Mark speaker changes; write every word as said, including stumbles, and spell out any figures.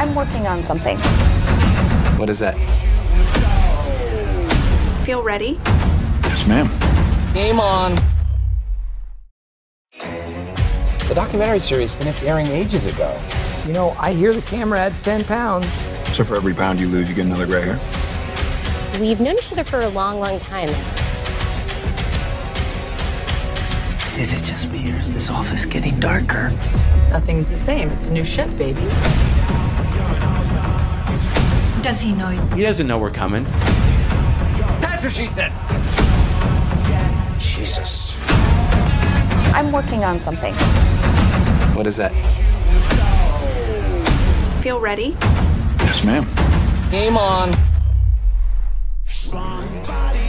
Speaker 1: I'm working on something.
Speaker 2: What is that?
Speaker 1: Feel ready?
Speaker 2: Yes, ma'am.
Speaker 3: Game on.
Speaker 4: The documentary series finished airing ages ago.
Speaker 3: You know, I hear the camera adds ten pounds.
Speaker 2: So for every pound you lose, you get another gray hair?
Speaker 5: We've known each other for a long, long time.
Speaker 6: Is it just me, or is this office getting darker?
Speaker 7: Nothing's the same. It's a new ship, baby.
Speaker 8: Does he know you?
Speaker 9: He doesn't know we're coming.
Speaker 3: That's what she said.
Speaker 4: Jesus.
Speaker 1: I'm working on something.
Speaker 2: What is that?
Speaker 1: Feel ready?
Speaker 2: Yes, ma'am.
Speaker 3: Game on.
Speaker 10: Somebody